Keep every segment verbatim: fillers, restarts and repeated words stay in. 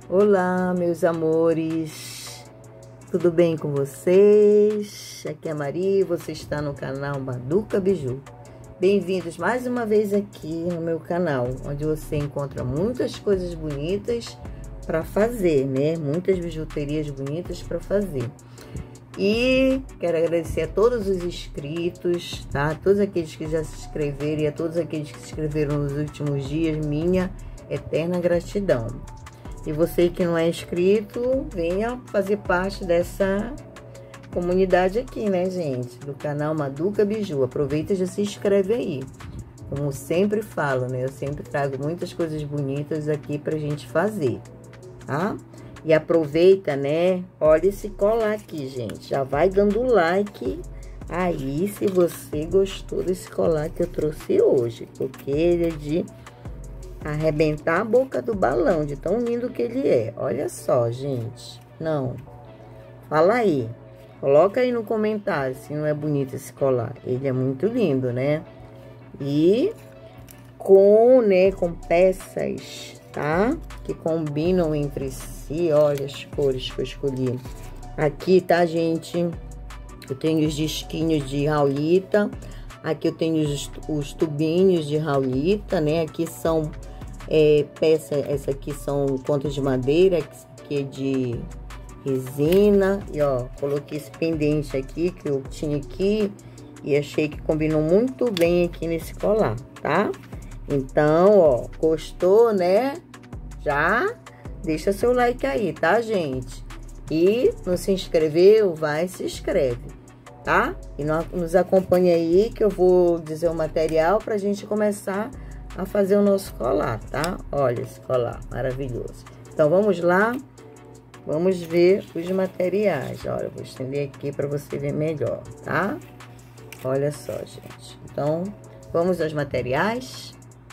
Olá, meus amores, tudo bem com vocês? Aqui é a Maria e você está no canal Maduca Biju. Bem-vindos mais uma vez aqui no meu canal, onde você encontra muitas coisas bonitas para fazer, né? Muitas bijuterias bonitas para fazer. E quero agradecer a todos os inscritos, tá? A todos aqueles que já se inscreveram e a todos aqueles que se inscreveram nos últimos dias, minha eterna gratidão. E você que não é inscrito, venha fazer parte dessa comunidade aqui, né, gente? Do canal Maduca Biju. Aproveita e já se inscreve aí. Como sempre falo, né? Eu sempre trago muitas coisas bonitas aqui pra gente fazer, tá? E aproveita, né? Olha esse colar aqui, gente. Já vai dando like aí se você gostou desse colar que eu trouxe hoje. Porque ele é de arrebentar a boca do balão, de tão lindo que ele é. Olha só, gente. Não. Fala aí. Coloca aí no comentário se não é bonito esse colar. Ele é muito lindo, né? E com, né, com peças, tá? Que combinam entre si. Olha as cores que eu escolhi. Aqui, tá, gente? Eu tenho os disquinhos de Raulita. Aqui eu tenho os, os tubinhos de Raulita, né? Aqui são é, peças, essa aqui são contas de madeira, essa aqui é de resina. E ó, coloquei esse pendente aqui que eu tinha aqui e achei que combinou muito bem aqui nesse colar, tá? Então, ó, gostou, né? Já deixa seu like aí, tá, gente? E não se inscreveu, vai, se inscreve, tá? E nos acompanha aí que eu vou dizer o material pra gente começar a fazer o nosso colar, tá? Olha esse colar maravilhoso. Então, vamos lá, vamos ver os materiais. Olha, eu vou estender aqui pra você ver melhor, tá? Olha só, gente. Então, vamos aos materiais.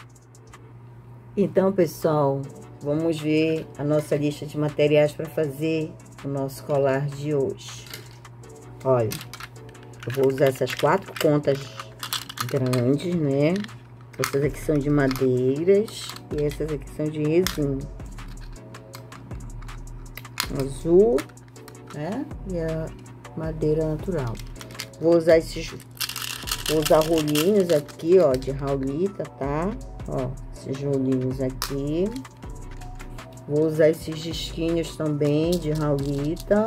Então, pessoal, vamos ver a nossa lista de materiais para fazer o nosso colar de hoje. Olha, eu vou usar essas quatro contas grandes, né? Essas aqui são de madeiras e essas aqui são de resina. Azul, né? E a madeira natural. Vou usar esses, vou usar rolinhos aqui, ó, de Raulita, tá? Ó, esses rolinhos aqui. Vou usar esses disquinhos também de Raulita.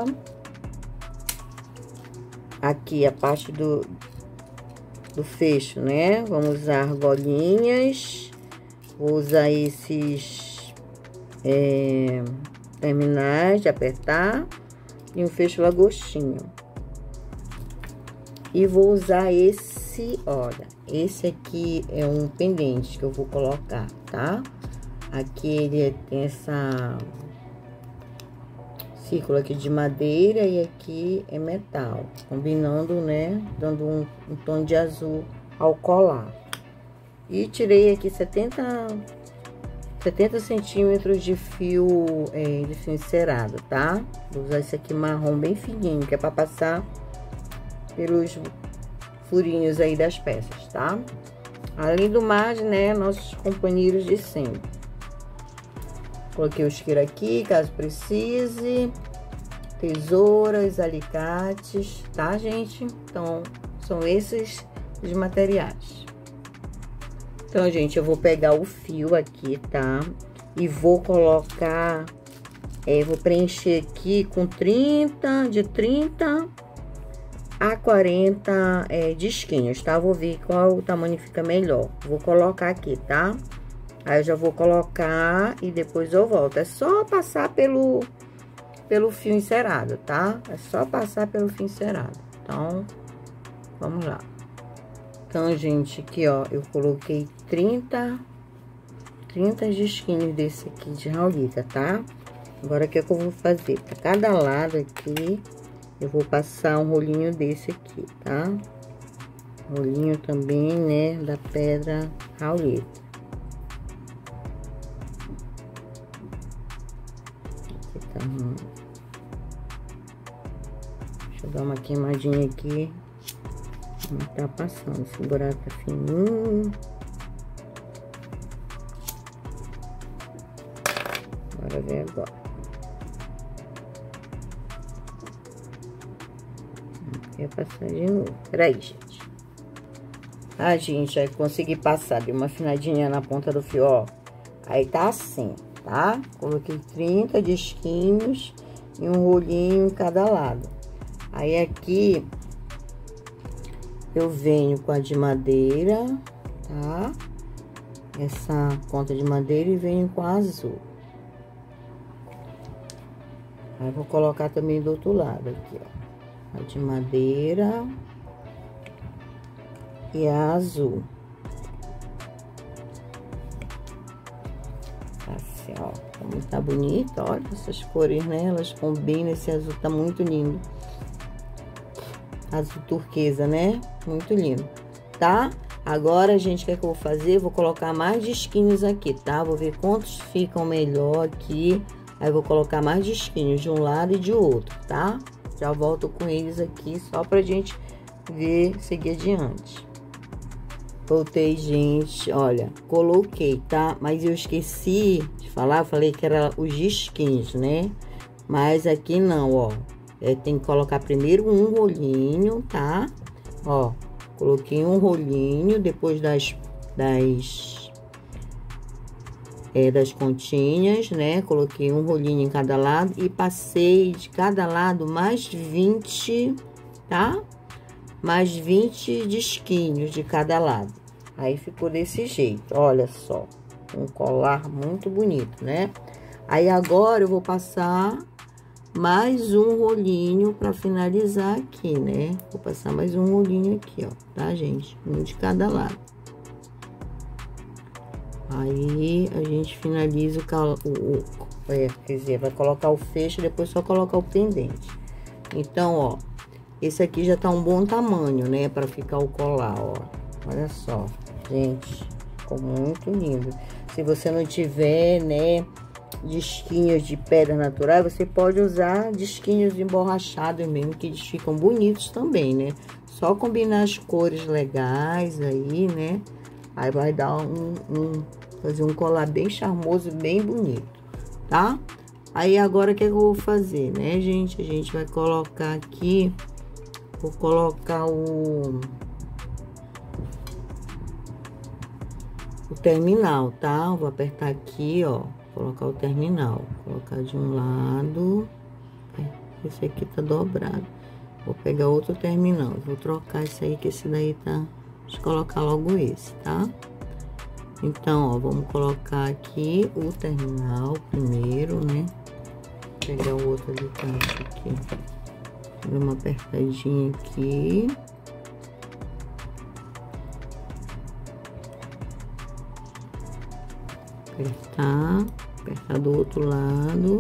Aqui a parte do, do fecho, né? Vamos usar argolinhas. Vou usar esses é, terminais de apertar. E um fecho lagostinho. E vou usar esse, olha, esse aqui é um pendente que eu vou colocar, tá? Aqui ele tem essa círculo aqui de madeira e aqui é metal, combinando, né? Dando um, um tom de azul ao colar. E tirei aqui setenta centímetros de fio, é, de fio encerado, tá? Vou usar esse aqui marrom bem fininho, que é para passar pelos furinhos aí das peças, tá? Além do mais, né, nossos companheiros de sempre. Coloquei o isqueiro aqui, caso precise. Tesouras, alicates, tá, gente? Então, são esses os materiais. Então, gente, eu vou pegar o fio aqui, tá? E vou colocar, é, vou preencher aqui com trinta, de trinta a quarenta é, disquinhos, tá? Vou ver qual o tamanho fica melhor. Vou colocar aqui, tá? Aí eu já vou colocar e depois eu volto. É só passar pelo, pelo fio encerado, tá? É só passar pelo fio encerado. Então, vamos lá. Então, gente, aqui, ó, eu coloquei trinta, trinta disquinhos desse aqui de Raulita, tá? Agora, o que é que eu vou fazer? Pra cada lado aqui, eu vou passar um rolinho desse aqui, tá? Rolinho também, né, da pedra Raulita. Aqui tá. Deixa eu dar uma queimadinha aqui. Não tá passando, segurar tá fininho. Agora vem agora. Quer passar de novo. Peraí, gente. Ah, gente, aí consegui passar. Dei uma afinadinha na ponta do fio, ó. Aí tá assim, tá? Coloquei trinta disquinhos e um rolinho em cada lado. Aí aqui eu venho com a de madeira, tá? Essa ponta de madeira e venho com a azul. Aí vou colocar também do outro lado aqui, ó. A de madeira e a azul. Assim, ó. Tá bonito, olha essas cores, né? Elas combinam, esse azul tá muito lindo. Azul turquesa, né? Muito lindo, tá? Agora, gente, o que é que eu vou fazer? Vou colocar mais disquinhos aqui, tá? Vou ver quantos ficam melhor aqui. Aí, vou colocar mais disquinhos de um lado e de outro, tá? Já volto com eles aqui, só pra gente ver, seguir adiante. Voltei, gente, olha, coloquei, tá? Mas eu esqueci de falar, eu falei que era os disquinhos, né? Mas aqui não, ó. É, tem que colocar primeiro um rolinho, tá? Ó, coloquei um rolinho, depois das... das É, das pontinhas, né? Coloquei um rolinho em cada lado e passei de cada lado mais vinte, tá? Mais vinte disquinhos de cada lado. Aí ficou desse jeito, olha só. Um colar muito bonito, né? Aí agora eu vou passar mais um rolinho pra finalizar aqui, né? Vou passar mais um rolinho aqui, ó, tá, gente? Um de cada lado. Aí, a gente finaliza o, o, o é, quer dizer, vai colocar o fecho, depois só colocar o pendente. Então, ó, esse aqui já tá um bom tamanho, né, pra ficar o colar, ó. Olha só, gente, ficou muito lindo. Se você não tiver, né, disquinhos de pedra natural, você pode usar disquinhos emborrachados mesmo, que eles ficam bonitos também, né. Só combinar as cores legais aí, né. Aí vai dar um, um, fazer um colar bem charmoso, bem bonito, tá? Aí agora o que eu vou fazer, né, gente? A gente vai colocar aqui, vou colocar o, o terminal, tá? Vou apertar aqui, ó, colocar o terminal. Colocar de um lado, esse aqui tá dobrado. Vou pegar outro terminal, vou trocar esse aí, que esse daí tá... Deixa eu colocar logo esse, tá? Então, ó, vamos colocar aqui o terminal primeiro, né? Vou pegar o outro ali, tá? Aqui. Dar uma apertadinha aqui. Apertar. Apertar do outro lado.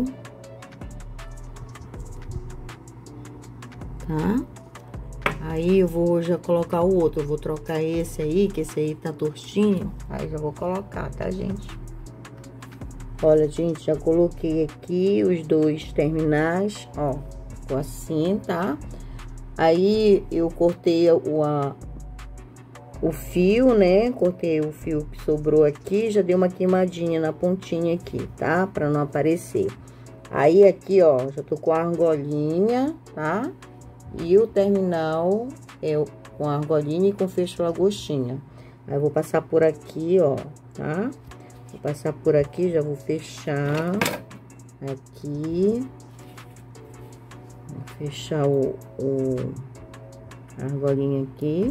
Tá? Aí, eu vou já colocar o outro, eu vou trocar esse aí, que esse aí tá tortinho, aí já vou colocar, tá, gente? Olha, gente, já coloquei aqui os dois terminais, ó, ficou assim, tá? Aí, eu cortei o, a, o fio, né? Cortei o fio que sobrou aqui, já dei uma queimadinha na pontinha aqui, tá? Pra não aparecer. Aí, aqui, ó, já tô com a argolinha, tá? E o terminal é com a argolinha e com fecho lagostinha. Aí, eu vou passar por aqui, ó, tá? Vou passar por aqui, já vou fechar aqui. Vou fechar o, o a argolinha aqui.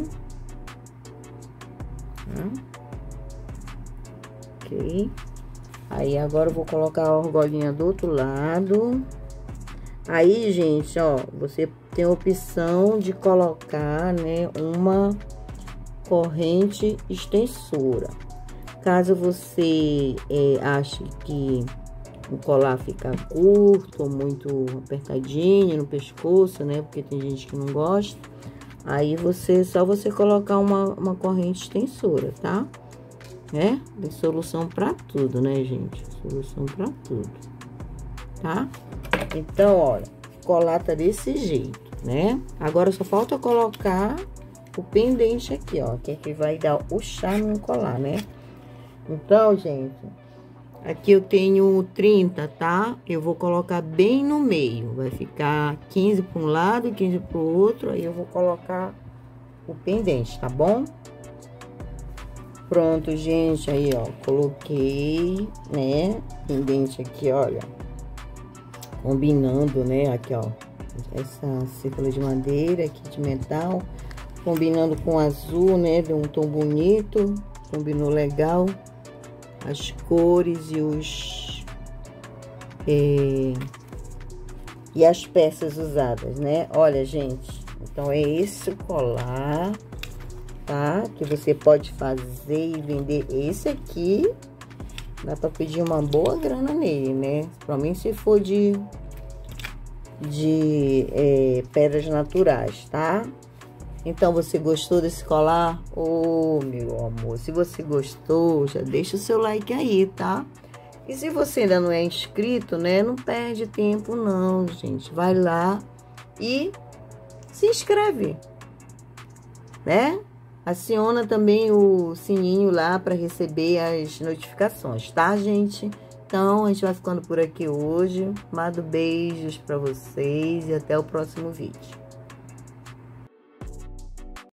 Tá? Ok. Aí, agora eu vou colocar a argolinha do outro lado. Aí, gente, ó, você tem a opção de colocar, né, uma corrente extensora. Caso você é, ache que o colar fica curto ou muito apertadinho no pescoço, né, porque tem gente que não gosta, aí você, só você colocar uma, uma corrente extensora, tá? Né? Tem solução pra tudo, né, gente? Solução pra tudo, tá? Então, olha, colar tá desse jeito, né? Agora, só falta colocar o pendente aqui, ó, que é que vai dar o charme no colar, né? Então, gente, Aqui eu tenho trinta, tá? Eu vou colocar bem no meio. Vai ficar quinze para um lado e quinze para o outro. Aí eu vou colocar o pendente, tá bom? Pronto, gente. Aí, ó, coloquei, né? Pendente aqui, olha. Combinando, né? Aqui, ó. Essa círcula de madeira aqui de metal. Combinando com azul, né? Deu um tom bonito. Combinou legal. As cores e os... É, e as peças usadas, né? Olha, gente. Então, é esse colar, tá? Que você pode fazer e vender. Esse aqui, dá pra pedir uma boa grana nele, né? Pra mim, se for de... De é, pedras naturais, tá? Então, você gostou desse colar? Ô, oh, meu amor, se você gostou, já deixa o seu like aí, tá? E se você ainda não é inscrito, né? Não perde tempo não, gente. Vai lá e se inscreve, né? Aciona também o sininho lá para receber as notificações, tá, gente? Então, a gente vai ficando por aqui hoje. Mando beijos para vocês e até o próximo vídeo.